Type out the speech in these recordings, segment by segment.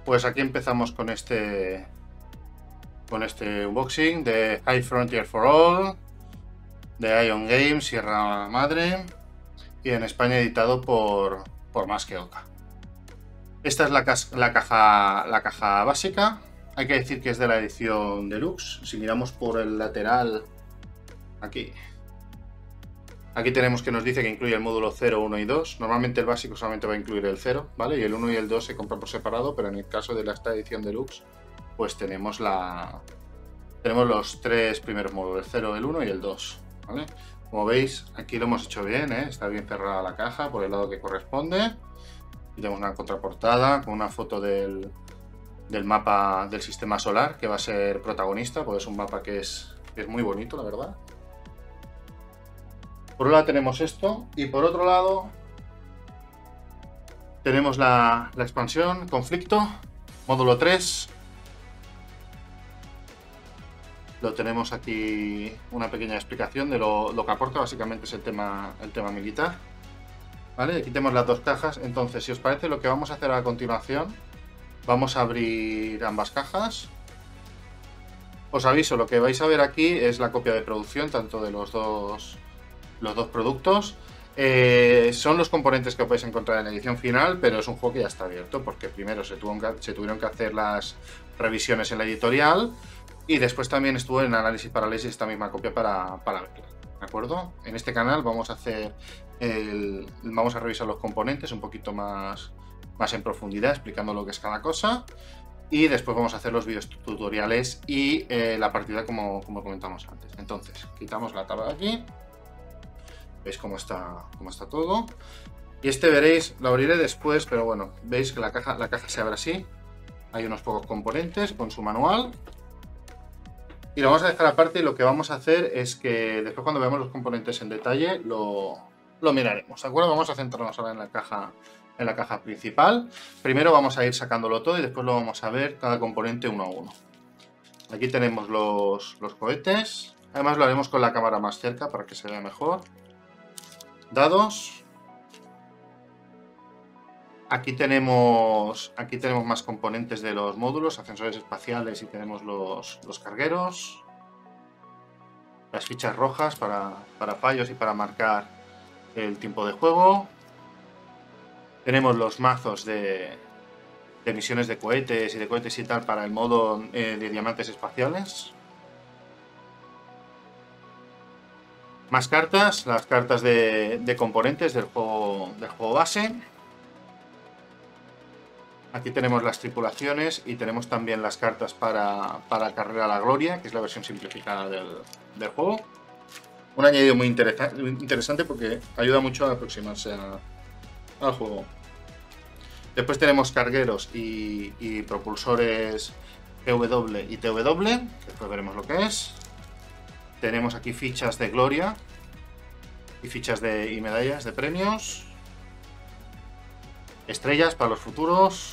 Pues aquí empezamos con este unboxing de High Frontier for All, de Ion Games, Sierra Madre, y en España editado por Más que Oca. Esta es la caja básica. Hay que decir que es de la edición deluxe. Si miramos por el lateral, aquí tenemos que nos dice que incluye el módulo 0, 1 y 2. Normalmente el básico solamente va a incluir el 0, ¿vale? Y el 1 y el 2 se compran por separado, pero en el caso de esta edición deluxe, pues tenemos los tres primeros módulos, el 0, el 1 y el 2, ¿vale? Como veis, aquí lo hemos hecho bien, ¿eh? Está bien cerrada la caja por el lado que corresponde. Y tenemos una contraportada con una foto del mapa del sistema solar, que va a ser protagonista, porque es un mapa que es muy bonito, la verdad. Por un lado tenemos esto, y por otro lado tenemos la expansión Conflicto, módulo 3. Lo tenemos aquí, una pequeña explicación de lo que aporta, básicamente es el tema militar. ¿Vale? Aquí tenemos las dos cajas. Entonces, si os parece, lo que vamos a hacer a continuación, vamos a abrir ambas cajas. Os aviso, lo que vais a ver aquí es la copia de producción, tanto de los dos productos. Son los componentes que os vais a encontrar en la edición final, pero es un juego que ya está abierto, porque primero se tuvieron que hacer las revisiones en la editorial, y después también estuvo en análisis parálisis esta misma copia para verla, ¿de acuerdo? En este canal vamos a hacer vamos a revisar los componentes un poquito más en profundidad, explicando lo que es cada cosa, y después vamos a hacer los vídeos tutoriales y la partida como comentamos antes. Entonces, quitamos la tabla de aquí. Veis cómo está todo. Y veréis, lo abriré después, pero bueno, veis que la caja se abre así. Hay unos pocos componentes con su manual. Y lo vamos a dejar aparte, y lo que vamos a hacer es que después, cuando veamos los componentes en detalle, lo miraremos, ¿de acuerdo? Vamos a centrarnos ahora en la caja principal. Primero vamos a ir sacándolo todo y después lo vamos a ver cada componente uno a uno. Aquí tenemos los cohetes. Además lo haremos con la cámara más cerca para que se vea mejor. Dados. Aquí tenemos más componentes de los módulos, ascensores espaciales, y tenemos los cargueros. Las fichas rojas para fallos y para marcar el tiempo de juego. Tenemos los mazos de misiones de cohetes y tal para el modo de diamantes espaciales. Más cartas, las cartas de componentes del juego base. Aquí tenemos las tripulaciones y tenemos también las cartas para Carrera a la Gloria, que es la versión simplificada del juego. Un añadido muy interesante porque ayuda mucho a aproximarse al juego. Después tenemos cargueros y propulsores PW y TW, que después veremos lo que es. Tenemos aquí fichas de gloria y fichas y medallas de premios. Estrellas para los futuros.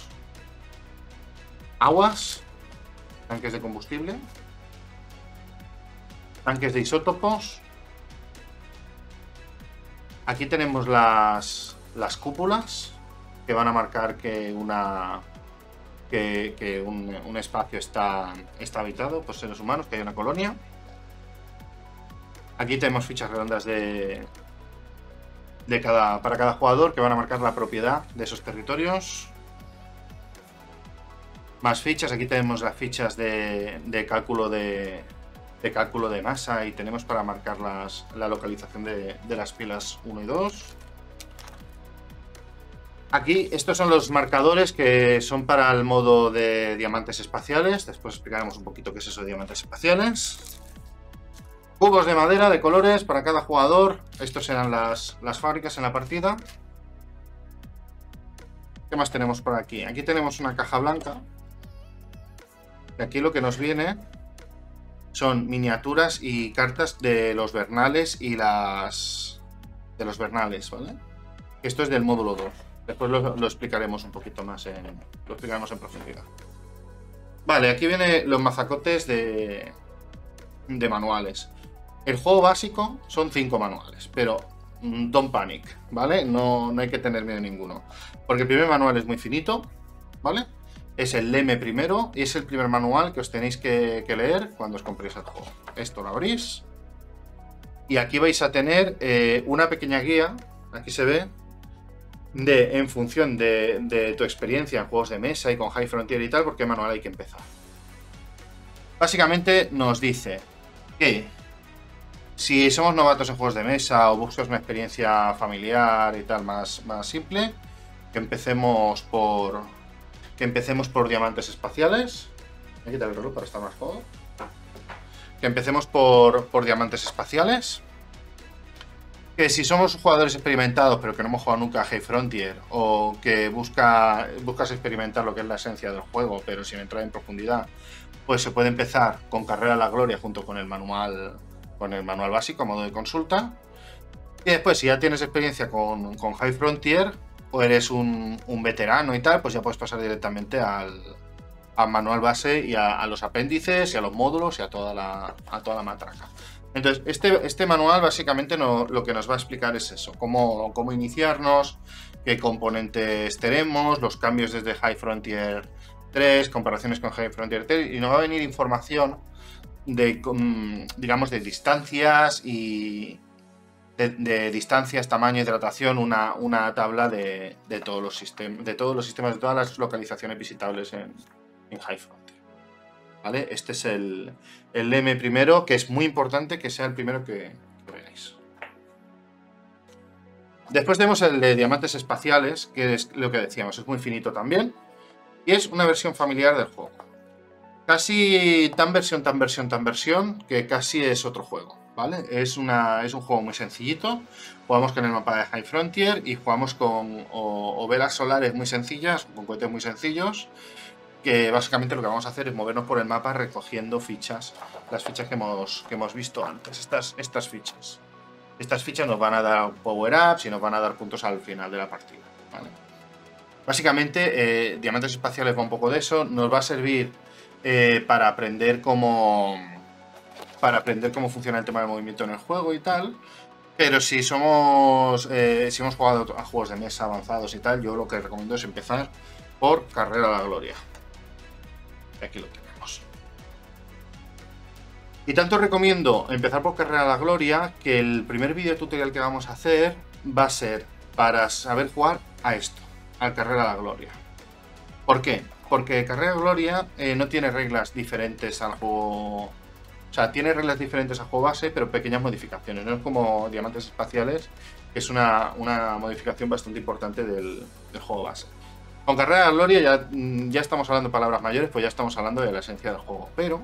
Aguas. Tanques de combustible. Tanques de isótopos. Aquí tenemos las cúpulas, que van a marcar que un espacio está habitado por seres humanos, que hay una colonia. Aquí tenemos fichas redondas para cada jugador, que van a marcar la propiedad de esos territorios. Más fichas. Aquí tenemos las fichas de cálculo de masa, y tenemos para marcar la localización de las pilas 1 y 2. Aquí estos son los marcadores que son para el modo de diamantes espaciales. Después explicaremos un poquito qué es eso de diamantes espaciales. Cubos de madera de colores para cada jugador. Estos serán las fábricas en la partida. ¿Qué más tenemos por aquí? Aquí tenemos una caja blanca. Y aquí lo que nos viene son miniaturas y cartas de los Vernales y de los Vernales, ¿vale? Esto es del módulo 2. Después lo explicaremos un poquito más, lo explicaremos en profundidad. Vale, aquí vienen los mazacotes de manuales. El juego básico son 5 manuales, pero don't panic, ¿vale? No hay que tener miedo ninguno. Porque el primer manual es muy finito, ¿vale? es el LEME primero y es el primer manual que os tenéis que leer cuando os compréis el juego. Esto lo abrís y aquí vais a tener una pequeña guía, aquí se ve, en función de tu experiencia en juegos de mesa y con High Frontier y tal, por qué manual hay que empezar. Básicamente nos dice que si somos novatos en juegos de mesa o buscas una experiencia familiar y tal más simple, que empecemos por diamantes espaciales. Voy a quitar el reloj para estar más cómodo. Que empecemos por diamantes espaciales. Que si somos jugadores experimentados pero que no hemos jugado nunca a High Frontier, o que buscas experimentar lo que es la esencia del juego pero sin entrar en profundidad, pues se puede empezar con Carrera a la Gloria junto con el manual básico a modo de consulta. Y después, si ya tienes experiencia con High Frontier o eres un veterano y tal, pues ya puedes pasar directamente al manual base y a los apéndices y a los módulos y a toda la matraca. Entonces, este manual básicamente lo que nos va a explicar es eso, cómo iniciarnos, qué componentes tenemos, los cambios desde High Frontier 3, comparaciones con High Frontier 3, y nos va a venir información digamos, de distancias y de distancias, tamaño, hidratación, una tabla de todos los sistemas, de todas las localizaciones visitables en High Frontier. ¿Vale? Este es el M primero, que es muy importante que sea el primero que veáis. Después tenemos el de diamantes espaciales, que es lo que decíamos, es muy finito también, y es una versión familiar del juego. Casi tan versión, que casi es otro juego, ¿vale? Es un juego muy sencillito. Jugamos con el mapa de High Frontier y jugamos con o velas solares muy sencillas, con cohetes muy sencillos, que básicamente lo que vamos a hacer es movernos por el mapa recogiendo fichas, las fichas que hemos visto antes, estas fichas. Estas fichas nos van a dar power-ups y nos van a dar puntos al final de la partida, ¿vale? Básicamente, Diamantes Espaciales va un poco de eso, nos va a servir para aprender cómo funciona el tema del movimiento en el juego y tal. Pero si hemos jugado a juegos de mesa avanzados y tal, yo lo que recomiendo es empezar por Carrera a la Gloria. Aquí lo tenemos. Y tanto recomiendo empezar por Carrera a la Gloria que el primer vídeo tutorial que vamos a hacer va a ser para saber jugar a esto, al Carrera a la Gloria. ¿Por qué? Porque Carrera a la Gloria no tiene reglas diferentes al juego. O sea, tiene reglas diferentes al juego base, pero pequeñas modificaciones. No es como Diamantes Espaciales, que es una modificación bastante importante del juego base. Con Carrera a la Gloria ya estamos hablando de palabras mayores, pues ya estamos hablando de la esencia del juego. Pero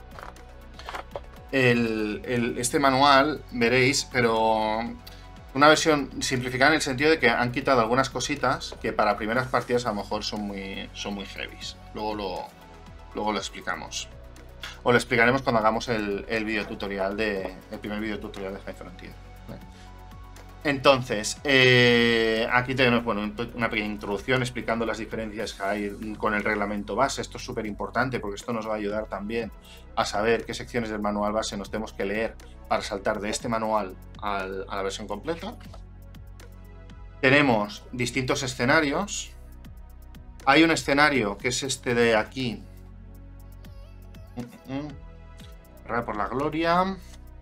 este manual, veréis, pero una versión simplificada en el sentido de que han quitado algunas cositas que para primeras partidas a lo mejor son muy heavies. Luego lo explicamos. O lo explicaremos cuando hagamos el primer tutorial de High Frontier. Entonces, aquí tenemos una pequeña introducción explicando las diferencias que hay con el reglamento base. Esto es súper importante porque esto nos va a ayudar también a saber qué secciones del manual base nos tenemos que leer para saltar de este manual a la versión completa. Tenemos distintos escenarios. Hay un escenario que es este de aquí. Carrera por la Gloria.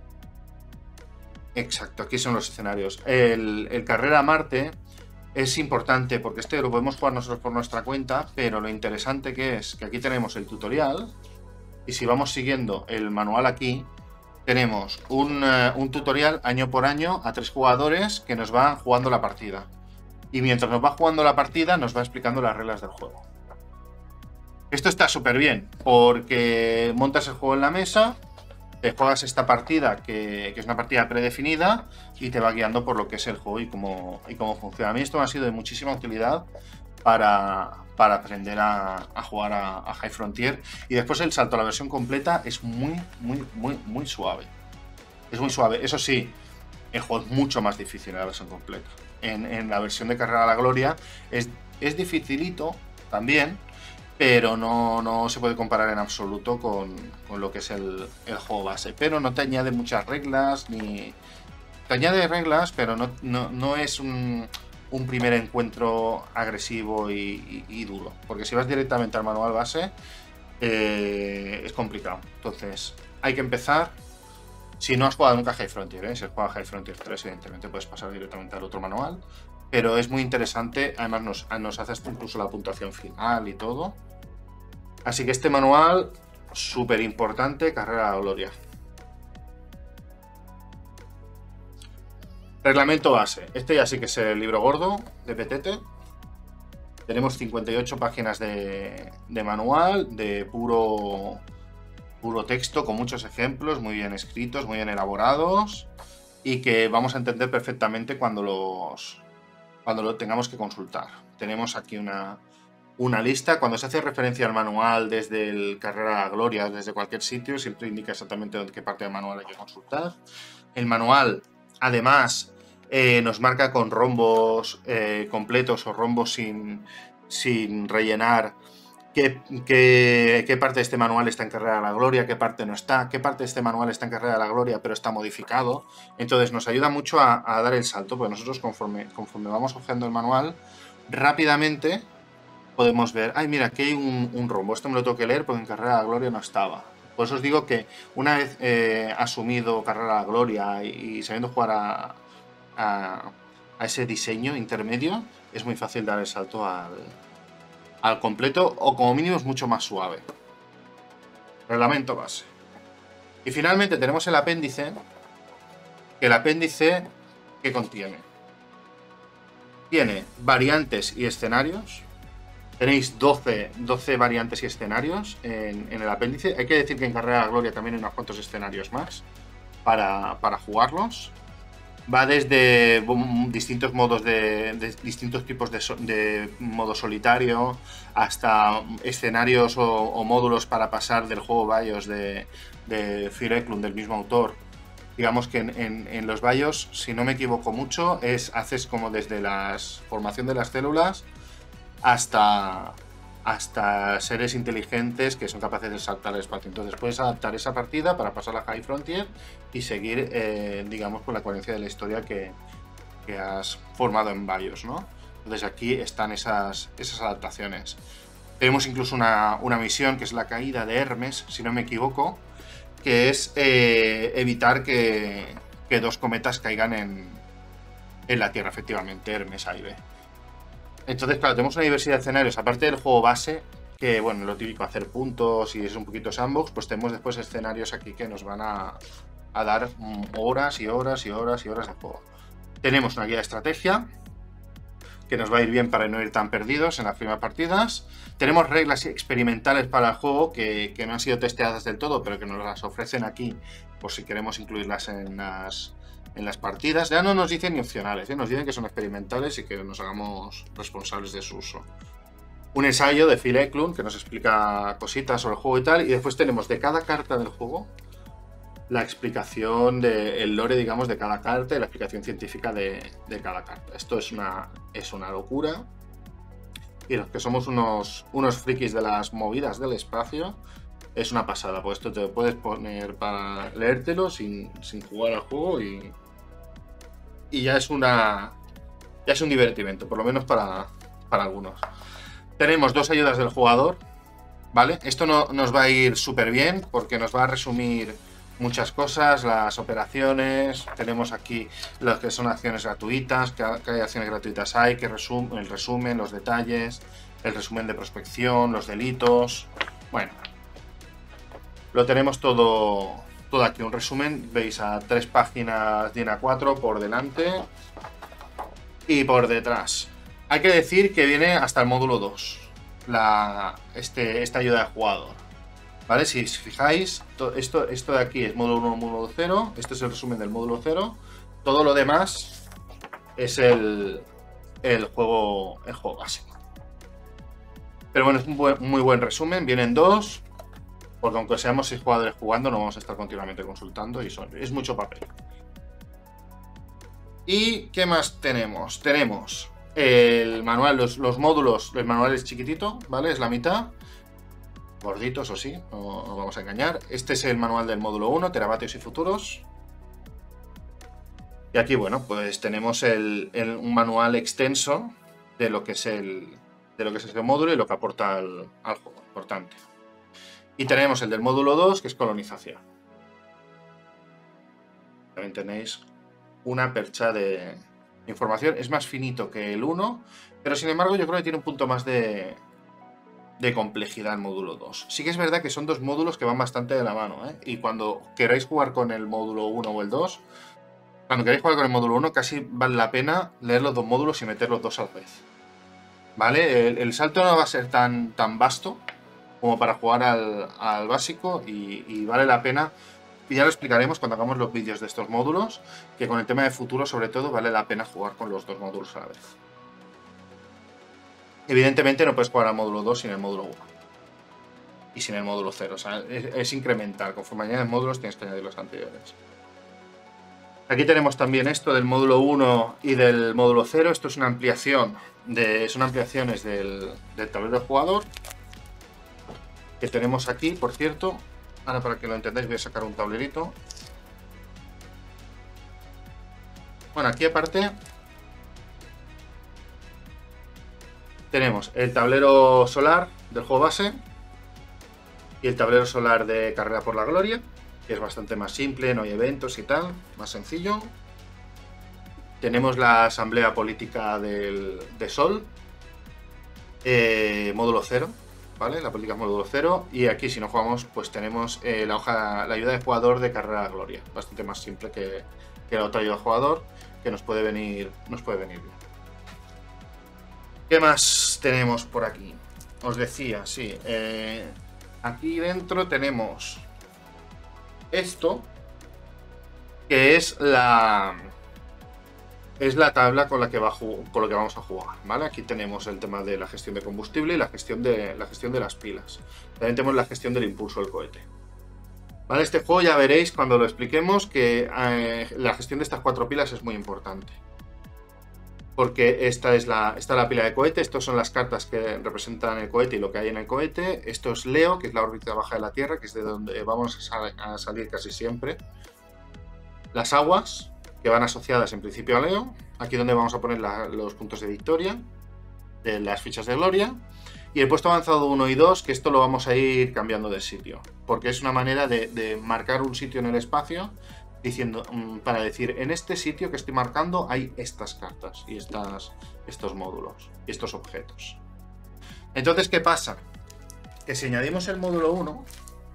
Exacto, aquí son los escenarios. El Carrera a Marte es importante porque este lo podemos jugar nosotros por nuestra cuenta, pero lo interesante que es que aquí tenemos el tutorial y si vamos siguiendo el manual aquí, tenemos un tutorial año por año a 3 jugadores que nos van jugando la partida. Y mientras nos va jugando la partida, nos va explicando las reglas del juego. Esto está súper bien porque montas el juego en la mesa, te juegas esta partida que es una partida predefinida y te va guiando por lo que es el juego y cómo funciona. A mí esto me ha sido de muchísima utilidad para aprender a jugar a High Frontier. Y después el salto a la versión completa es muy suave. Es muy suave. Eso sí, el juego es mucho más difícil en la versión completa. En la versión de Carrera a la Gloria es dificilito también, pero no se puede comparar en absoluto con lo que es el juego base. Pero no te añade muchas reglas, te añade reglas, pero no es un un primer encuentro agresivo y duro. Porque si vas directamente al manual base, es complicado. Entonces, hay que empezar. Si no has jugado nunca High Frontier, si has jugado High Frontier 3, evidentemente puedes pasar directamente al otro manual. Pero es muy interesante, además nos hace incluso la puntuación final y todo. Así que este manual, súper importante, Carrera a la Gloria. Reglamento base. Este ya sí que es el libro gordo de Petete. Tenemos 58 páginas de manual, de puro texto, con muchos ejemplos, muy bien escritos, muy bien elaborados, y que vamos a entender perfectamente cuando lo tengamos que consultar. Tenemos aquí una lista. Cuando se hace referencia al manual desde el Carrera a la Gloria, desde cualquier sitio, siempre indica exactamente qué parte del manual hay que consultar. El manual, además, nos marca con rombos completos o rombos sin rellenar qué parte de este manual está en Carrera a la Gloria, qué parte no está, qué parte de este manual está en Carrera a la Gloria pero está modificado. Entonces nos ayuda mucho a dar el salto, porque nosotros conforme vamos hojeando el manual, rápidamente podemos ver, ay mira, aquí hay un rombo, esto me lo tengo que leer porque en Carrera a la Gloria no estaba. Por eso os digo que una vez asumido Carrera a la Gloria y sabiendo jugar a ese diseño intermedio, es muy fácil dar el salto al completo, o como mínimo es mucho más suave. Reglamento base. Y finalmente tenemos el apéndice, que el apéndice, ¿qué contiene? Tiene variantes y escenarios. Tenéis 12 variantes y escenarios en el apéndice. Hay que decir que en Carrera a la Gloria también hay unos cuantos escenarios más para jugarlos. Va desde distintos modos distintos tipos de modo solitario hasta escenarios o módulos para pasar del juego BIOS de Phil Eklund, del mismo autor. Digamos que en los BIOS, si no me equivoco mucho, haces como desde la formación de las células hasta seres inteligentes que son capaces de saltar el espacio. Entonces puedes adaptar esa partida para pasar a High Frontier y seguir, digamos, con la coherencia de la historia que has formado en BIOS, ¿no? Entonces aquí están esas adaptaciones. Tenemos incluso una misión que es la caída de Hermes, si no me equivoco, que es evitar que 2 cometas caigan en la Tierra, efectivamente, Hermes A y B. Entonces, claro, tenemos una diversidad de escenarios, aparte del juego base, que, bueno, lo típico, hacer puntos y es un poquito sandbox, pues tenemos después escenarios aquí que nos van a dar horas y horas y horas y horas de juego. Tenemos una guía de estrategia, que nos va a ir bien para no ir tan perdidos en las primeras partidas. Tenemos reglas experimentales para el juego que no han sido testeadas del todo, pero que nos las ofrecen aquí, por si queremos incluirlas en las partidas. Ya no nos dicen ni opcionales, nos dicen que son experimentales y que nos hagamos responsables de su uso. Un ensayo de Phil Eklund que nos explica cositas sobre el juego y tal, y después tenemos de cada carta del juego la explicación del lore, digamos, de cada carta y la explicación científica de cada carta. Esto es una locura, y los que somos unos frikis de las movidas del espacio, es una pasada, pues esto te lo puedes poner para leértelo sin jugar al juego y ya es un divertimento, por lo menos para algunos. Tenemos 2 ayudas del jugador, ¿vale? Esto no nos va a ir súper bien porque nos va a resumir muchas cosas, las operaciones. Tenemos aquí las que son acciones gratuitas, que hay acciones gratuitas que el resumen, los detalles, el resumen de prospección, los delitos. Bueno, lo tenemos todo aquí, un resumen. Veis a 3 páginas de A4 por delante y por detrás. Hay que decir que viene hasta el módulo 2, esta ayuda de jugador, ¿vale? Si os fijáis, esto de aquí es módulo 1, módulo 0, esto es el resumen del módulo 0, todo lo demás es el juego básico. Pero bueno, es un muy buen resumen, vienen 2, porque aunque seamos 6 jugadores jugando, no vamos a estar continuamente consultando y es mucho papel. ¿Y qué más tenemos? Tenemos el manual, los módulos, el manual es chiquitito, ¿vale? Es la mitad. Gorditos, o sí, no nos vamos a engañar. Este es el manual del módulo 1, Teravatios y Futuros. Y aquí, bueno, pues tenemos un manual extenso de lo que es este módulo y lo que aporta al juego, importante. Y tenemos el del módulo 2, que es colonización. También tenéis una percha de información. Es más finito que el 1, pero sin embargo yo creo que tiene un punto más de complejidad el módulo 2. Sí que es verdad que son dos módulos que van bastante de la mano, ¿eh? Y cuando queráis jugar con el módulo 1 o el 2, cuando queráis jugar con el módulo 1, casi vale la pena leer los dos módulos y meter los dos a la vez. ¿Vale? El salto no va a ser tan vasto como para jugar al básico y vale la pena. Y ya lo explicaremos cuando hagamos los vídeos de estos módulos, que con el tema de futuro, sobre todo, vale la pena jugar con los dos módulos a la vez. Evidentemente no puedes jugar al módulo 2 sin el módulo 1. Y sin el módulo 0. O sea, es incremental. Conforme añades módulos tienes que añadir los anteriores. Aquí tenemos también esto del módulo 1 y del módulo 0. Esto es una ampliación. Son ampliaciones del tablero de jugador. Que tenemos aquí, por cierto. Ahora, para que lo entendáis, voy a sacar un tablerito. Bueno, aquí aparte tenemos el tablero solar del juego base y el tablero solar de Carrera por la Gloria, que es bastante más simple, no hay eventos y tal, más sencillo. Tenemos la asamblea política de Sol, módulo 0, ¿vale? La política es módulo 0. Y aquí, si no jugamos, pues tenemos la ayuda de jugador de Carrera a la Gloria, bastante más simple que la otra ayuda de jugador, que nos puede venir bien. ¿Qué más tenemos por aquí? Os decía, sí. Aquí dentro tenemos esto, que es la tabla con lo que vamos a jugar, ¿vale? Aquí tenemos el tema de la gestión de combustible y la gestión de las pilas. También tenemos la gestión del impulso del cohete. ¿Vale? Este juego ya veréis cuando lo expliquemos que la gestión de estas 4 pilas es muy importante. Porque esta es la pila de cohete, estas son las cartas que representan el cohete y lo que hay en el cohete. Esto es Leo, que es la órbita baja de la Tierra, que es de donde vamos a salir casi siempre. Las aguas, que van asociadas en principio a Leo. Aquí donde vamos a poner los puntos de victoria, de las fichas de gloria. Y el puesto avanzado 1 y 2, que esto lo vamos a ir cambiando de sitio. Porque es una manera de marcar un sitio en el espacio, diciendo, para decir, en este sitio que estoy marcando hay estas cartas y estos módulos y estos objetos. Entonces, ¿qué pasa? Que si añadimos el módulo 1,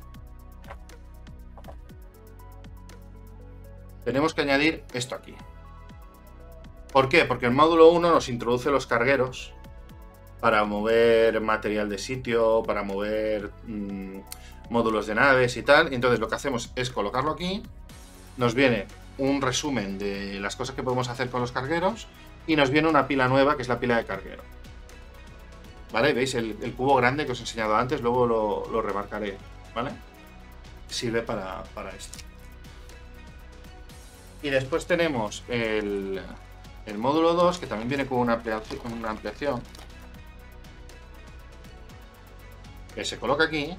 tenemos que añadir esto aquí. ¿Por qué? Porque el módulo 1 nos introduce los cargueros para mover material de sitio, para mover módulos de naves y tal. Y entonces lo que hacemos es colocarlo aquí. Nos viene un resumen de las cosas que podemos hacer con los cargueros y nos viene una pila nueva que es la pila de carguero. ¿Vale? ¿Veis? El cubo grande que os he enseñado antes, luego lo remarcaré, ¿vale? Sirve para esto. Y después tenemos el módulo 2, que también viene con una ampliación, que se coloca aquí.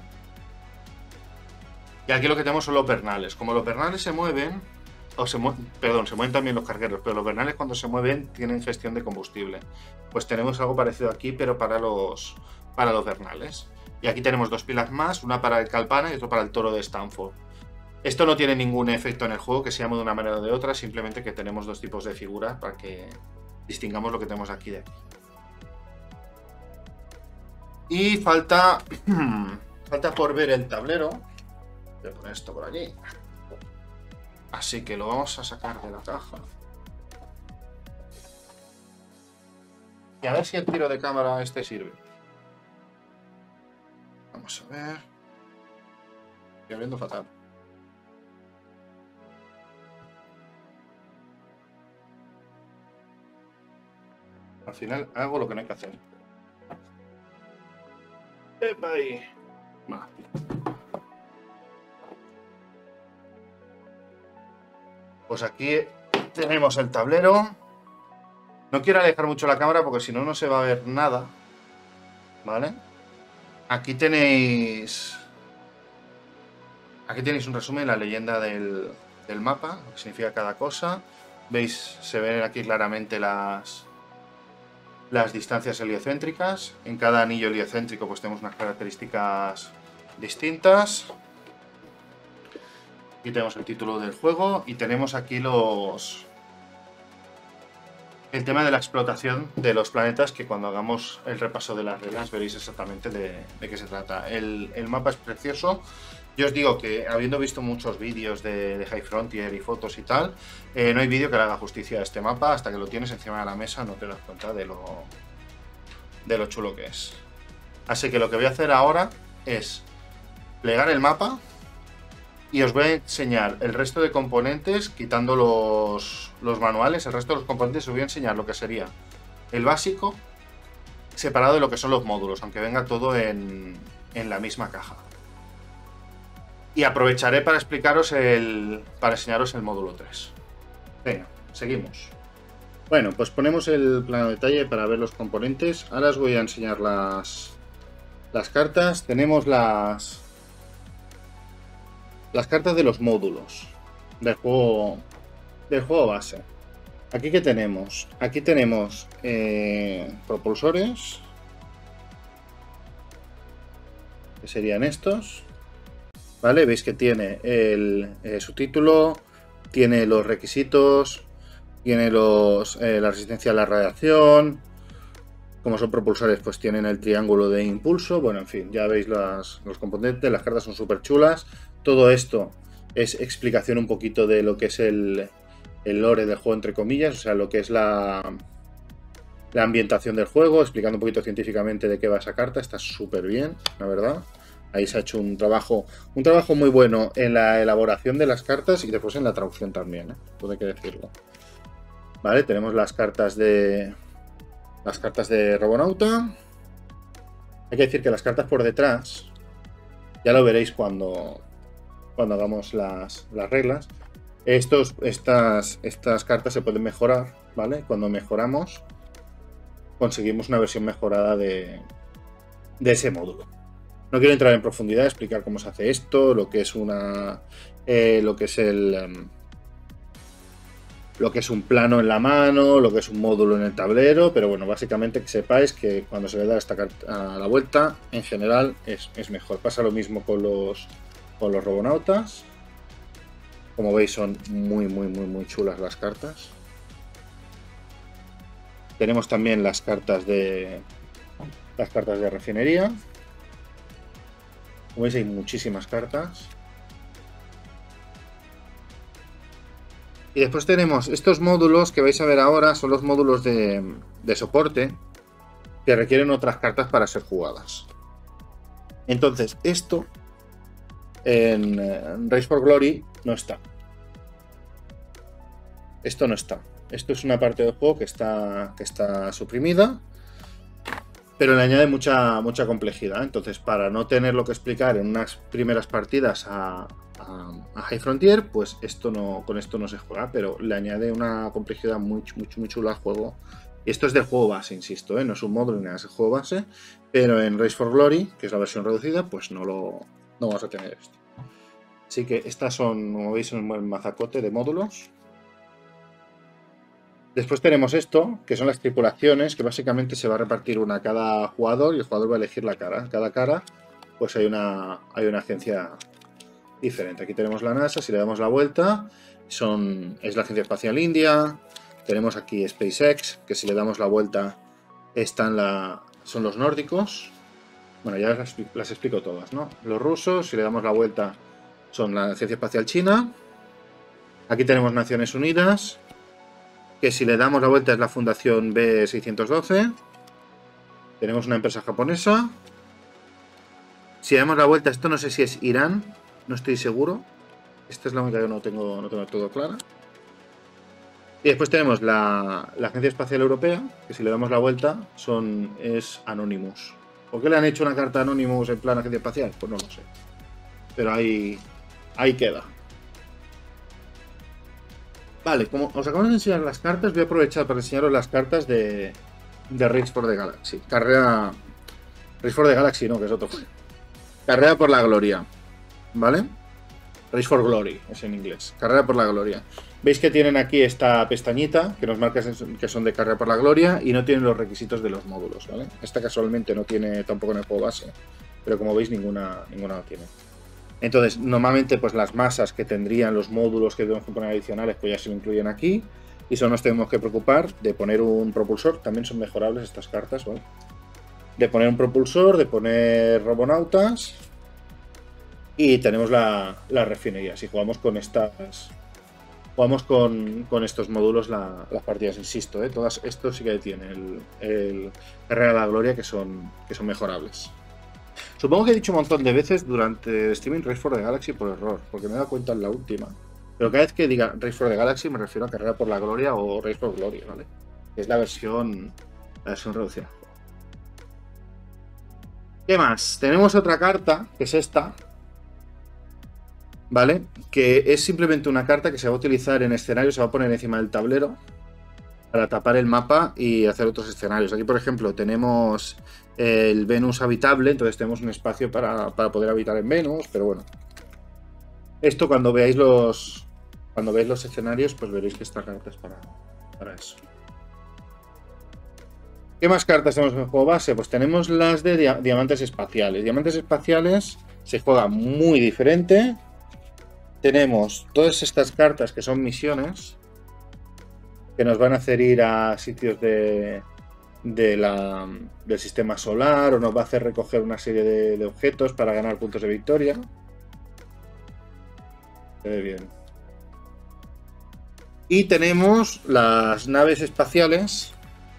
Y aquí lo que tenemos son los vernales. Como los vernales se mueven, se mueven también los cargueros, pero los vernales cuando se mueven tienen gestión de combustible. Pues tenemos algo parecido aquí, pero para los vernales. Y aquí tenemos 2 pilas más, una para el Calpana y otra para el Toro de Stanford. Esto no tiene ningún efecto en el juego, que se llame de una manera o de otra, simplemente que tenemos 2 tipos de figuras para que distingamos lo que tenemos aquí de aquí. Y falta por ver el tablero. Voy a poner esto por aquí. Así que lo vamos a sacar de la caja. Y a ver si el tiro de cámara este sirve. Vamos a ver. Estoy abriendo fatal. Al final hago lo que no hay que hacer. ¡Epa ahí! Va. Pues aquí tenemos el tablero. No quiero alejar mucho la cámara porque si no, no se va a ver nada. ¿Vale? Aquí tenéis un resumen de la leyenda del mapa, lo que significa cada cosa. ¿Veis? Se ven aquí claramente las distancias heliocéntricas. En cada anillo heliocéntrico pues tenemos unas características distintas. Aquí tenemos el título del juego y tenemos aquí el tema de la explotación de los planetas, que cuando hagamos el repaso de las reglas veréis exactamente de qué se trata. El mapa es precioso. Yo os digo que, habiendo visto muchos vídeos de High Frontier y fotos y tal, no hay vídeo que le haga justicia a este mapa. Hasta que lo tienes encima de la mesa no te das cuenta de lo chulo que es. Así que lo que voy a hacer ahora es plegar el mapa y os voy a enseñar el resto de componentes, quitando los manuales. El resto de los componentes os voy a enseñar lo que sería el básico, separado de lo que son los módulos, aunque venga todo en la misma caja. Y aprovecharé para explicaros para enseñaros el módulo 3. Venga, seguimos. Bueno, pues ponemos el plano de detalle para ver los componentes. Ahora os voy a enseñar las cartas. Tenemos las cartas de los módulos del juego base. Aquí, ¿qué tenemos? Aquí tenemos propulsores, que serían estos. ¿Vale? Veis que tiene su título, tiene los requisitos, tiene la resistencia a la radiación. Como son propulsores, pues tienen el triángulo de impulso. Bueno, en fin, ya veis los componentes. Las cartas son súper chulas. Todo esto es explicación un poquito de lo que es el lore del juego, entre comillas, o sea, lo que es la ambientación del juego, explicando un poquito científicamente de qué va esa carta. Está súper bien, la verdad. Ahí se ha hecho un trabajo muy bueno en la elaboración de las cartas y después en la traducción también, todo hay que decirlo. Vale, tenemos las cartas de Robonauta. Hay que decir que las cartas por detrás, ya lo veréis cuando hagamos las reglas. Estas cartas se pueden mejorar, ¿vale? Cuando mejoramos, conseguimos una versión mejorada de ese módulo. No quiero entrar en profundidad, explicar cómo se hace esto, lo que es un plano en la mano, lo que es un módulo en el tablero, pero bueno, básicamente que sepáis que cuando se le da esta carta a la vuelta, en general es mejor. Pasa lo mismo con los robonautas. Como veis, son muy chulas las cartas. Tenemos también las cartas de refinería. Como veis, hay muchísimas cartas. Y después tenemos estos módulos que vais a ver ahora, son los módulos de soporte que requieren otras cartas para ser jugadas. Entonces, esto en Race for Glory no está. Esto no está. Esto es una parte del juego que está suprimida, pero le añade mucha complejidad. Entonces, para no tenerlo que explicar en unas primeras partidas a High Frontier, pues con esto no se juega, pero le añade una complejidad muy chula al juego. Y esto es del juego base, insisto, no es un módulo ni nada, es el juego base, pero en Race for Glory, que es la versión reducida, pues no vamos a tener esto. Así que estas son, como veis, un buen mazacote de módulos. Después tenemos esto, que son las tripulaciones, que básicamente se va a repartir una a cada jugador y el jugador va a elegir la cara. Cada cara, pues hay una agencia diferente. Aquí tenemos la NASA, si le damos la vuelta, es la Agencia Espacial India. Tenemos aquí SpaceX, que si le damos la vuelta son los nórdicos. Bueno, ya las explico todas, ¿no? Los rusos, si le damos la vuelta, son la Agencia Espacial China. Aquí tenemos Naciones Unidas, que si le damos la vuelta es la Fundación B612. Tenemos una empresa japonesa. Si le damos la vuelta, esto no sé si es Irán, no estoy seguro. Esta es la única que no tengo todo clara. Y después tenemos la Agencia Espacial Europea, que si le damos la vuelta es Anonymous. ¿Por qué le han hecho una carta Anonymous en plan Agencia Espacial? Pues no lo sé. Pero ahí queda. Vale, como os acabo de enseñar las cartas, voy a aprovechar para enseñaros las cartas de Race for the Galaxy. Race for the Galaxy no, que es otro juego. Carrera por la Gloria. ¿Vale? Race for Glory, es en inglés. Carrera por la gloria. Veis que tienen aquí esta pestañita que nos marca que son de carrera por la gloria y no tienen los requisitos de los módulos, ¿vale? Esta casualmente no tiene tampoco en el juego base, pero como veis ninguna lo tiene. Entonces, normalmente pues las masas que tendrían los módulos que tenemos que poner adicionales pues ya se lo incluyen aquí y solo nos tenemos que preocupar de poner un propulsor. También son mejorables estas cartas, ¿vale? De poner un propulsor, de poner robonautas y tenemos la refinería. Si jugamos con estas... Jugamos con estos módulos las partidas, insisto, ¿eh? Todas estos sí que tienen el Carrera de la Gloria que son mejorables. Supongo que he dicho un montón de veces durante el streaming Race for the Galaxy por error, porque me he dado cuenta en la última. Pero cada vez que diga Race for the Galaxy me refiero a Carrera por la Gloria o Race for Glory, ¿vale? Que es la versión reducida. ¿Qué más? Tenemos otra carta, que es esta, ¿vale? Que es simplemente una carta que se va a utilizar en escenarios, se va a poner encima del tablero para tapar el mapa y hacer otros escenarios. Aquí, por ejemplo, tenemos el Venus habitable, entonces tenemos un espacio para poder habitar en Venus, pero bueno. Esto cuando veáis los escenarios, pues veréis que esta carta es para eso. ¿Qué más cartas tenemos en el juego base? Pues tenemos las de diamantes espaciales. Diamantes espaciales se juega muy diferente. Tenemos todas estas cartas que son misiones que nos van a hacer ir a sitios del sistema solar o nos va a hacer recoger una serie de objetos para ganar puntos de victoria. Se ve bien. Y tenemos las naves espaciales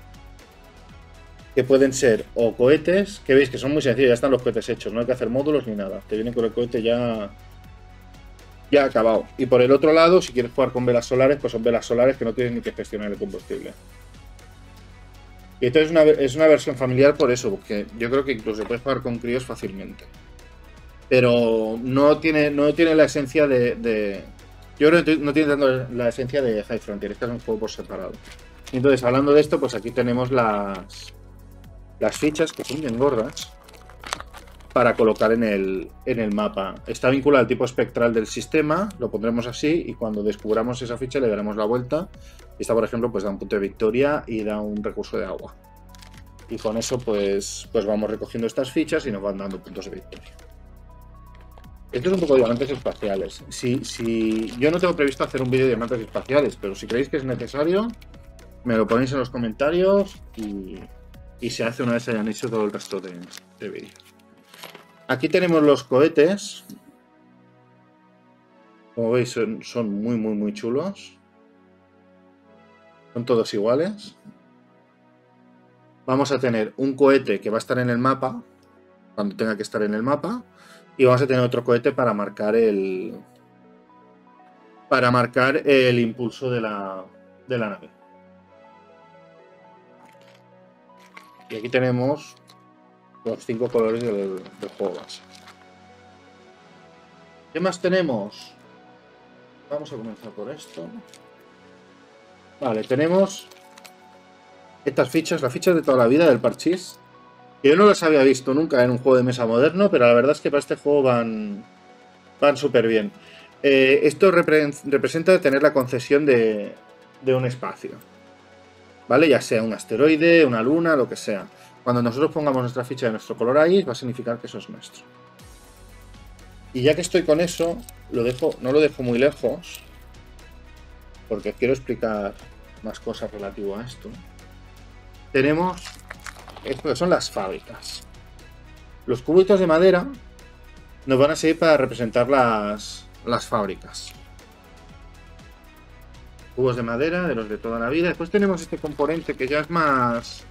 que pueden ser o cohetes, que veis que son muy sencillos, ya están los cohetes hechos, no hay que hacer módulos ni nada, te vienen con el cohete ya acabado. Y por el otro lado, si quieres jugar con velas solares, pues son velas solares que no tienes ni que gestionar el combustible. Y entonces es una versión familiar por eso, porque yo creo que incluso puedes jugar con críos fácilmente. Pero no tiene la esencia de... Yo creo que no tiene tanto la esencia de High Frontier, este es un juego por separado. Y entonces, hablando de esto, pues aquí tenemos las fichas, que son bien gordas, para colocar en el mapa. Está vinculado al tipo espectral del sistema, lo pondremos así y cuando descubramos esa ficha le daremos la vuelta. Y esta, por ejemplo, pues da un punto de victoria y da un recurso de agua. Y con eso pues vamos recogiendo estas fichas y nos van dando puntos de victoria. Esto es un poco de diamantes espaciales. Si yo no tengo previsto hacer un vídeo de diamantes espaciales, pero si creéis que es necesario, me lo ponéis en los comentarios y se hace una vez hayan hecho todo el resto de vídeos. Aquí tenemos los cohetes. Como veis son muy chulos. Son todos iguales. Vamos a tener un cohete que va a estar en el mapa, cuando tenga que estar en el mapa. Y vamos a tener otro cohete para marcar el impulso de la nave. Y aquí tenemos los 5 colores del juego base. ¿Qué más tenemos? Vamos a comenzar por esto. Vale, tenemos estas fichas, las fichas de toda la vida del parchís. Que yo no las había visto nunca en un juego de mesa moderno, pero la verdad es que para este juego van súper bien. Esto representa tener la concesión de un espacio, ¿vale? Ya sea un asteroide, una luna, lo que sea. Cuando nosotros pongamos nuestra ficha de nuestro color ahí, va a significar que eso es nuestro. Y ya que estoy con eso, no lo dejo muy lejos, porque quiero explicar más cosas relativo a esto. Tenemos esto que son las fábricas. Los cubitos de madera nos van a servir para representar las fábricas. Cubos de madera, de los de toda la vida. Después tenemos este componente que ya es más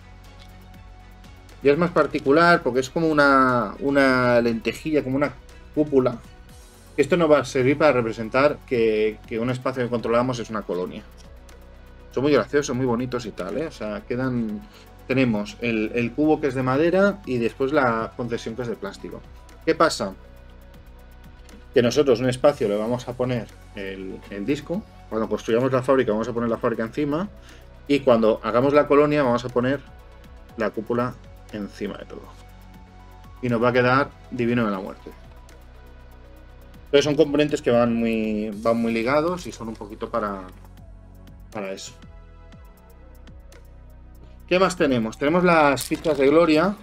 particular, porque es como una lentejilla, como una cúpula. Esto nos va a servir para representar que un espacio que controlamos es una colonia. Son muy graciosos, muy bonitos y tal, ¿eh? O sea, tenemos el cubo que es de madera y después la concesión que es de plástico. ¿Qué pasa? Que nosotros un espacio le vamos a poner el disco. Cuando construyamos la fábrica vamos a poner la fábrica encima. Y cuando hagamos la colonia vamos a poner la cúpula encima de todo. Y nos va a quedar divino de la muerte. Entonces son componentes que van muy ligados y son un poquito para eso. ¿Qué más tenemos? Tenemos las fichas de gloria.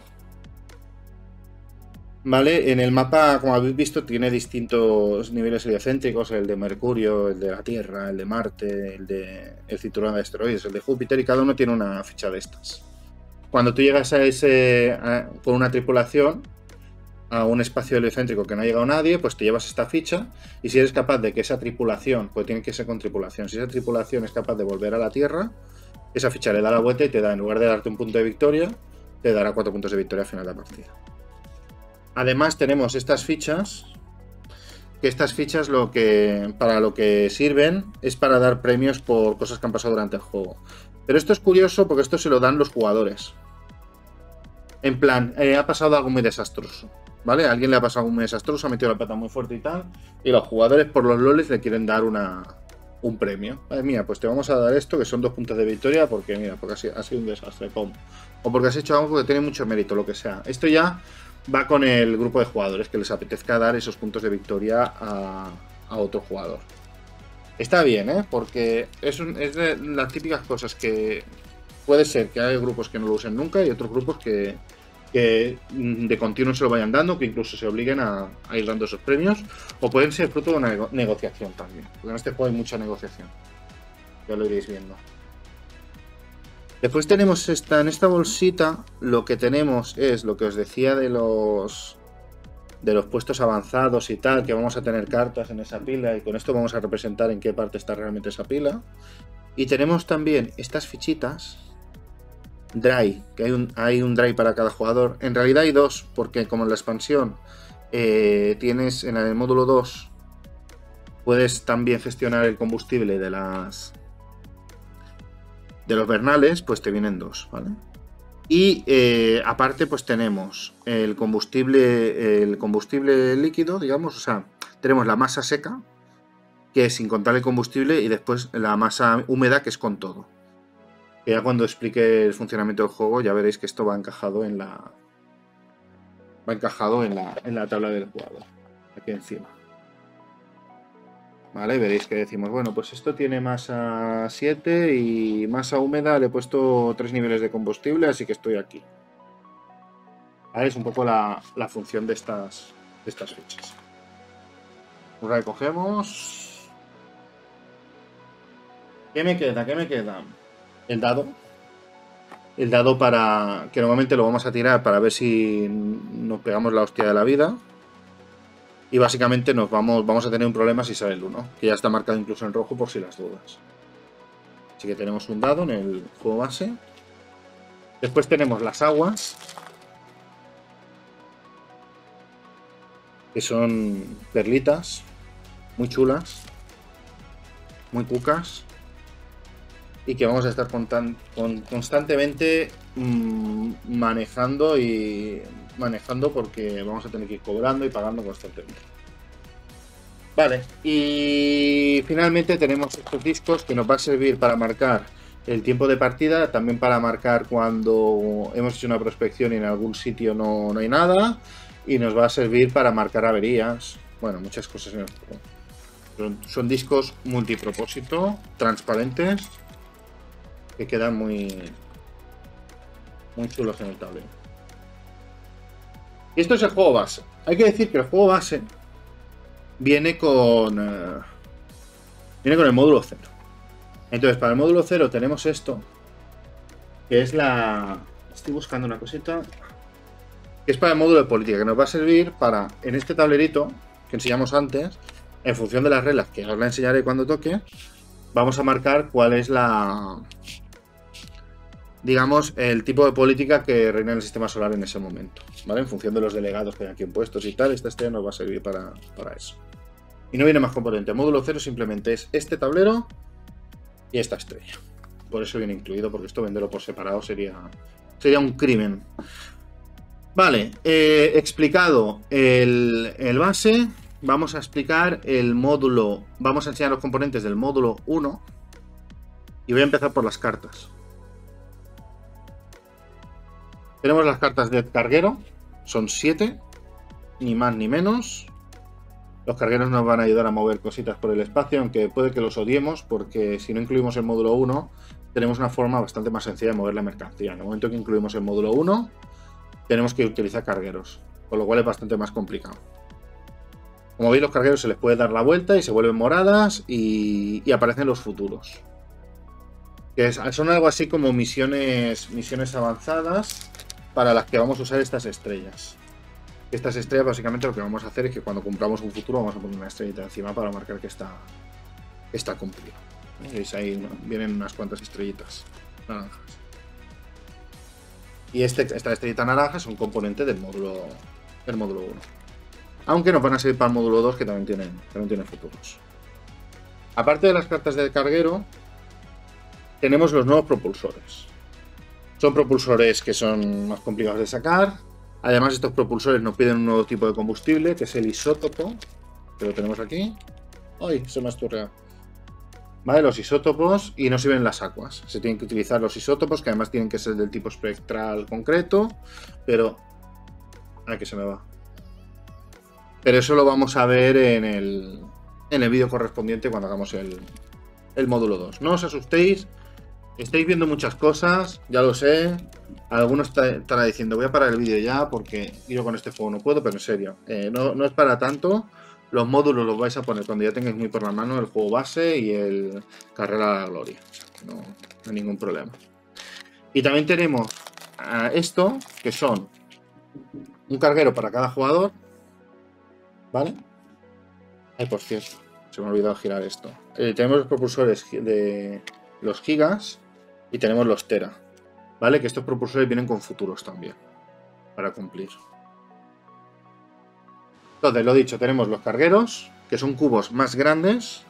¿Vale? En el mapa, como habéis visto, tiene distintos niveles heliocéntricos, el de Mercurio, el de la Tierra, el de Marte, el cinturón de asteroides, el de Júpiter, y cada uno tiene una ficha de estas. Cuando tú llegas con una tripulación a un espacio heliocéntrico que no ha llegado nadie, pues te llevas esta ficha, y si eres capaz de que esa tripulación, pues tiene que ser con tripulación, si esa tripulación es capaz de volver a la Tierra, esa ficha le da la vuelta y te da, en lugar de darte un punto de victoria, te dará 4 puntos de victoria al final de la partida. Además tenemos estas fichas, que estas fichas para lo que sirven es para dar premios por cosas que han pasado durante el juego. Pero esto es curioso porque esto se lo dan los jugadores. En plan, ha pasado algo muy desastroso, ¿vale? A alguien le ha pasado algo muy desastroso, ha metido la pata muy fuerte y tal, y los jugadores por los loles le quieren dar un premio. Mira, pues te vamos a dar esto, que son 2 puntos de victoria, porque mira, porque ha sido un desastre, o porque has hecho algo que tiene mucho mérito, lo que sea. Esto ya va con el grupo de jugadores que les apetezca dar esos puntos de victoria a otro jugador. Está bien, ¿eh? Porque es de las típicas cosas que puede ser que hay grupos que no lo usen nunca y otros grupos que de continuo se lo vayan dando, que incluso se obliguen a ir dando esos premios, o pueden ser fruto de una negociación también, porque en este juego hay mucha negociación, ya lo iréis viendo. Después tenemos en esta bolsita, lo que tenemos es lo que os decía de los puestos avanzados y tal, que vamos a tener cartas en esa pila y con esto vamos a representar en qué parte está realmente esa pila. Y tenemos también estas fichitas dry, que hay un dry para cada jugador. En realidad hay 2, porque como en la expansión tienes en el módulo 2, puedes también gestionar el combustible de los Bernales, pues te vienen 2, ¿vale? Y aparte pues tenemos el combustible líquido, digamos, o sea, tenemos la masa seca, que es sin contar el combustible, y después la masa húmeda, que es con todo. Que ya cuando explique el funcionamiento del juego ya veréis que esto va encajado en la tabla del jugador, aquí encima. Vale, veréis que decimos, bueno, pues esto tiene masa 7 y masa húmeda le he puesto 3 niveles de combustible, así que estoy aquí. Vale, es un poco la función de estas fichas. Lo recogemos. ¿Qué me queda? El dado. El dado para que normalmente lo vamos a tirar para ver si nos pegamos la hostia de la vida. Y básicamente vamos a tener un problema si sale el 1, que ya está marcado incluso en rojo por si las dudas. Así que tenemos un dado en el juego base. Después tenemos las aguas, que son perlitas, muy chulas, muy cucas, y que vamos a estar constantemente manejando porque vamos a tener que ir cobrando y pagando constantemente. Vale, y finalmente tenemos estos discos que nos va a servir para marcar el tiempo de partida, también para marcar cuando hemos hecho una prospección y en algún sitio no hay nada, y nos va a servir para marcar averías, bueno, muchas cosas en el juego. Son discos multipropósito, transparentes, que quedan muy chulos en el tablero. Y esto es el juego base. Hay que decir que el juego base viene con el módulo 0. Entonces, para el módulo 0 tenemos esto, que es estoy buscando una cosita, que es para el módulo de política, que nos va a servir para, en este tablerito que enseñamos antes, en función de las reglas, que os la enseñaré cuando toque, vamos a marcar cuál es digamos, el tipo de política que reina en el sistema solar en ese momento, ¿vale? En función de los delegados que hay aquí impuestos y tal, esta estrella nos va a servir para eso. Y no viene más componente. El módulo 0 simplemente es este tablero y esta estrella. Por eso viene incluido, porque esto venderlo por separado sería un crimen. Vale, explicado el base, vamos a explicar el módulo, vamos a enseñar los componentes del módulo 1 y voy a empezar por las cartas. Tenemos las cartas de carguero, son 7, ni más ni menos. Los cargueros nos van a ayudar a mover cositas por el espacio, aunque puede que los odiemos, porque si no incluimos el módulo 1, tenemos una forma bastante más sencilla de mover la mercancía. En el momento que incluimos el módulo 1, tenemos que utilizar cargueros, con lo cual es bastante más complicado. Como veis, los cargueros se les puede dar la vuelta y se vuelven moradas y aparecen los futuros. Que son algo así como misiones avanzadas para las que vamos a usar estas estrellas. Estas estrellas básicamente lo que vamos a hacer es que cuando cumplamos un futuro vamos a poner una estrellita encima para marcar que está cumplido. ¿Veis? Ahí vienen unas cuantas estrellitas naranjas. Y esta estrellita naranja es un componente del módulo 1. Aunque nos van a servir para el módulo 2 que también tienen futuros. Aparte de las cartas de carguero, tenemos los nuevos propulsores. Son propulsores que son más complicados de sacar. Además, estos propulsores nos piden un nuevo tipo de combustible, que es el isótopo, que lo tenemos aquí. ¡Ay! Se me ha esturreado. Vale, los isótopos, y no sirven las aguas. Se tienen que utilizar los isótopos, que además tienen que ser del tipo espectral concreto, pero... ¡ay, que se me va! Pero eso lo vamos a ver en el vídeo correspondiente cuando hagamos el módulo 2. No os asustéis. Estáis viendo muchas cosas, ya lo sé. Algunos estarán diciendo, voy a parar el vídeo ya porque yo con este juego no puedo, pero en serio, no es para tanto. Los módulos los vais a poner cuando ya tengáis muy por la mano el juego base y el Carrera a la Gloria. O sea, no hay ningún problema. Y también tenemos esto, que son un carguero para cada jugador. ¿Vale? Ay, por cierto, se me ha olvidado girar esto. Tenemos los propulsores de los gigas. Y tenemos los tera, ¿vale? Que estos propulsores vienen con futuros también, para cumplir. Entonces, lo dicho, tenemos los cargueros, que son cubos más grandes.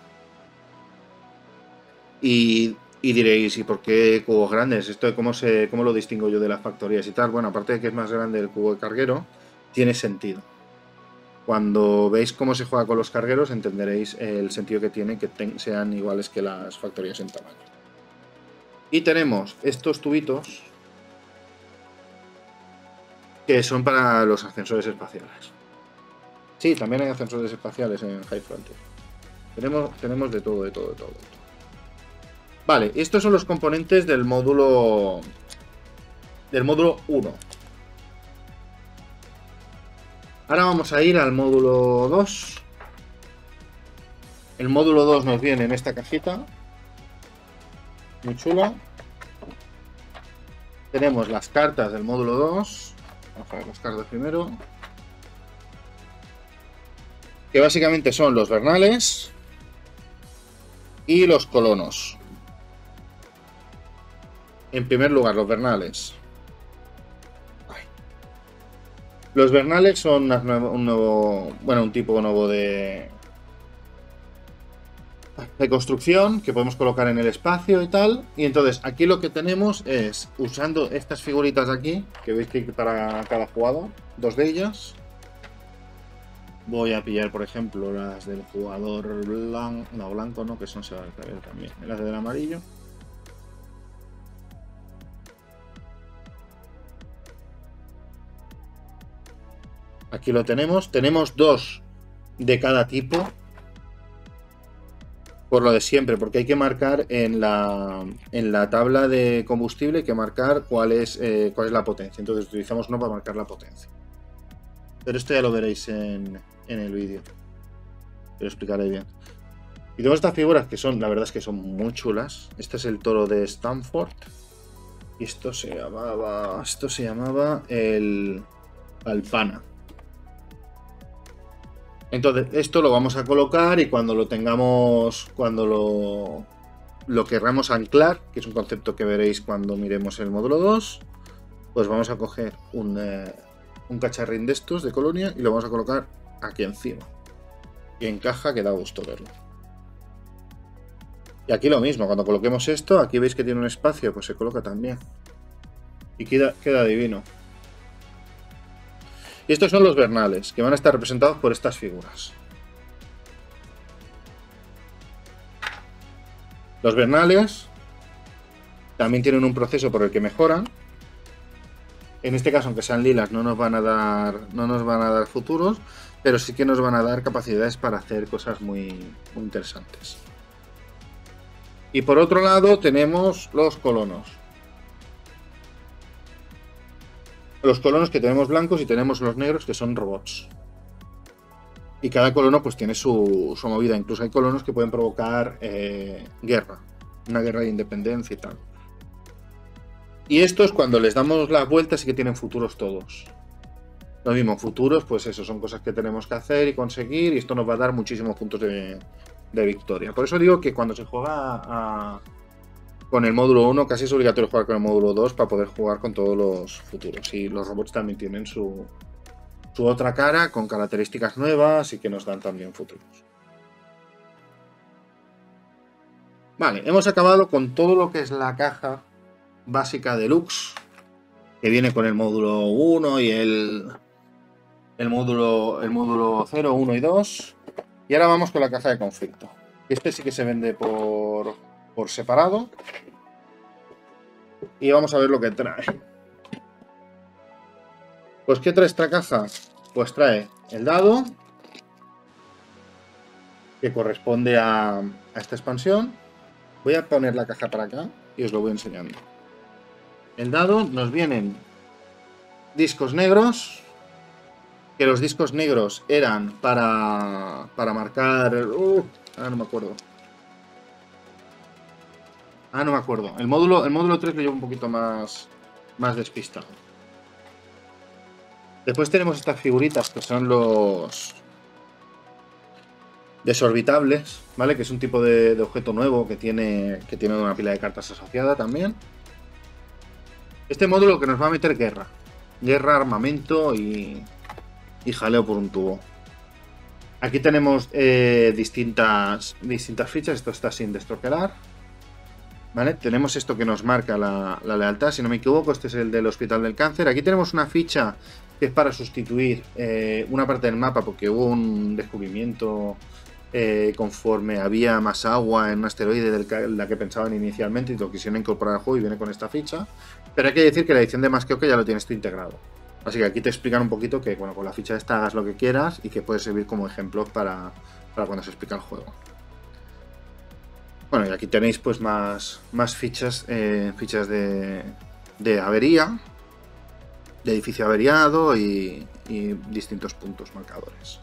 Y diréis, ¿y por qué cubos grandes? Esto, ¿cómo lo distingo yo de las factorías y tal? Bueno, aparte de que es más grande el cubo de carguero, tiene sentido. Cuando veis cómo se juega con los cargueros, entenderéis el sentido que tiene que sean iguales que las factorías en tamaño. Y tenemos estos tubitos que son para los ascensores espaciales. Sí, también hay ascensores espaciales en High Frontier. Tenemos de todo. Vale, estos son los componentes del módulo 1. Ahora vamos a ir al módulo 2. El módulo 2 nos viene en esta cajita. Muy chula. Tenemos las cartas del módulo 2. Vamos a ver las cartas primero. Que básicamente son los Vernales y los Colonos. En primer lugar, los Vernales. Los Vernales son un tipo nuevo de construcción que podemos colocar en el espacio y tal. Y entonces aquí lo que tenemos es, usando estas figuritas de aquí, que veis que hay para cada jugador, dos de ellas. Voy a pillar, por ejemplo, las del jugador blanco, no, que son se va a caer también. Las del amarillo. Aquí lo tenemos. Tenemos dos de cada tipo. Por lo de siempre, porque hay que marcar en la tabla de combustible, hay que marcar cuál es la potencia. Entonces utilizamos uno para marcar la potencia. Pero esto ya lo veréis en el vídeo. Te lo explicaré bien. Y tengo estas figuras que son, la verdad es que son muy chulas. Este es el toro de Stanford. Y esto se llamaba el Alpana. Entonces, esto lo vamos a colocar y cuando lo tengamos, cuando lo querramos anclar, que es un concepto que veréis cuando miremos el módulo 2, pues vamos a coger un cacharrín de estos de colonia y lo vamos a colocar aquí encima. Y encaja, que da gusto verlo. Y aquí lo mismo, cuando coloquemos esto, aquí veis que tiene un espacio, pues se coloca también. Y queda divino. Y estos son los Vernales, que van a estar representados por estas figuras. Los Vernales también tienen un proceso por el que mejoran. En este caso, aunque sean lilas, no nos van a dar futuros, pero sí que nos van a dar capacidades para hacer cosas muy interesantes. Y por otro lado tenemos los colonos. Los colonos que tenemos blancos y tenemos los negros que son robots. Y cada colono pues tiene su movida. Incluso hay colonos que pueden provocar guerra. Una guerra de independencia y tal. Y estos cuando les damos las vueltas sí que tienen futuros todos. Lo mismo, futuros, pues eso, son cosas que tenemos que hacer y conseguir. Y esto nos va a dar muchísimos puntos de victoria. Por eso digo que cuando se juega con el módulo 1 casi es obligatorio jugar con el módulo 2 para poder jugar con todos los futuros. Y los robots también tienen su otra cara con características nuevas y que nos dan también futuros. Vale, hemos acabado con todo lo que es la caja básica deluxe que viene con el módulo 1 y el módulo 0, 1 y 2. Y ahora vamos con la caja de conflicto. Este sí que se vende por separado. Y vamos a ver lo que trae. Pues ¿qué trae esta caja? Pues trae el dado, que corresponde a esta expansión. Voy a poner la caja para acá y os lo voy enseñando. El dado, nos vienen discos negros, que los discos negros eran para marcar... ahora no me acuerdo. No me acuerdo. El módulo 3 lo llevo un poquito más despistado. Después tenemos estas figuritas que son los desorbitables, ¿vale? Que es un tipo de objeto nuevo que tiene una pila de cartas asociada también. Este módulo que nos va a meter guerra. Guerra, armamento y jaleo por un tubo. Aquí tenemos distintas fichas. Esto está sin destroquelar. ¿Vale? Tenemos esto que nos marca la lealtad, si no me equivoco. Este es el del Hospital del Cáncer. Aquí tenemos una ficha que es para sustituir una parte del mapa porque hubo un descubrimiento conforme había más agua en un asteroide de la que pensaban inicialmente y lo quisieron incorporar al juego y viene con esta ficha. Pero hay que decir que la edición de Masqueoka ya lo tienes tú integrado. Así que aquí te explican un poquito que bueno, con la ficha esta hagas lo que quieras y que puede servir como ejemplo para cuando se explica el juego. Bueno, y aquí tenéis pues más fichas, fichas de avería, de edificio averiado y distintos puntos marcadores.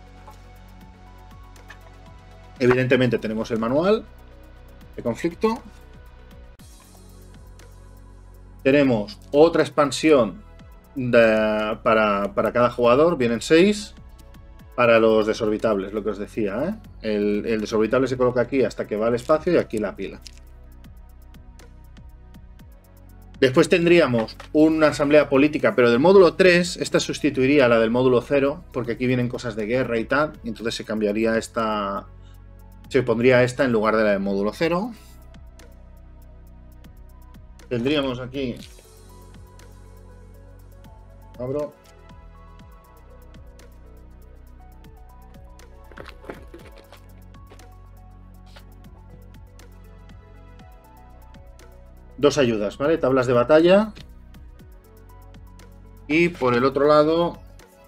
Evidentemente tenemos el manual de conflicto. Tenemos otra expansión para cada jugador, vienen 6. Para los desorbitables, lo que os decía, ¿eh? El desorbitable se coloca aquí hasta que va al espacio y aquí la pila. Después tendríamos una asamblea política, pero del módulo 3, esta sustituiría a la del módulo 0, porque aquí vienen cosas de guerra y tal, y entonces se cambiaría esta, se pondría esta en lugar de la del módulo 0. Tendríamos aquí, abro, dos ayudas, ¿vale? Tablas de batalla. Y por el otro lado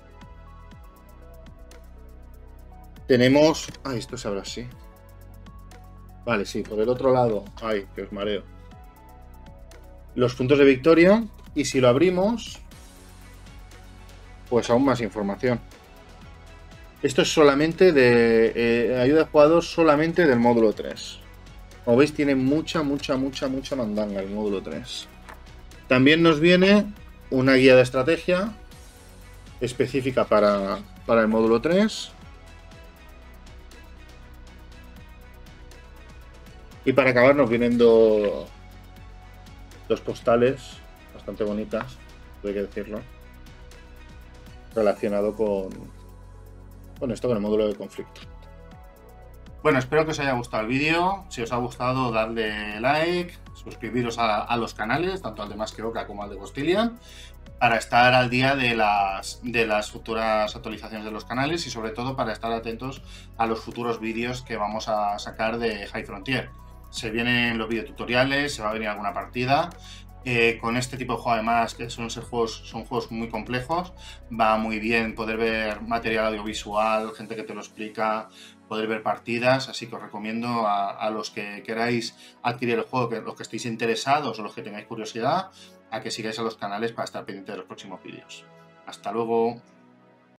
tenemos... esto se abre así. Vale, sí, por el otro lado... que os mareo. Los puntos de victoria. Y si lo abrimos, pues aún más información. Esto es solamente de... ayuda de jugador solamente del módulo 3. Como veis, tiene mucha mandanga el módulo 3. También nos viene una guía de estrategia específica para el módulo 3. Y para acabar nos vienen dos postales bastante bonitas, hay que decirlo, relacionado con esto, con el módulo de conflicto. Bueno, espero que os haya gustado el vídeo. Si os ha gustado, dadle like, suscribiros a los canales, tanto al de Masqueoka como al de Costilian, para estar al día de las futuras actualizaciones de los canales y sobre todo para estar atentos a los futuros vídeos que vamos a sacar de High Frontier. Se vienen los videotutoriales, se va a venir alguna partida Con este tipo de juego además, que son juegos muy complejos, va muy bien poder ver material audiovisual, gente que te lo explica, poder ver partidas, así que os recomiendo a los que queráis adquirir el juego, que los que estéis interesados o los que tengáis curiosidad, a que sigáis a los canales para estar pendientes de los próximos vídeos. Hasta luego.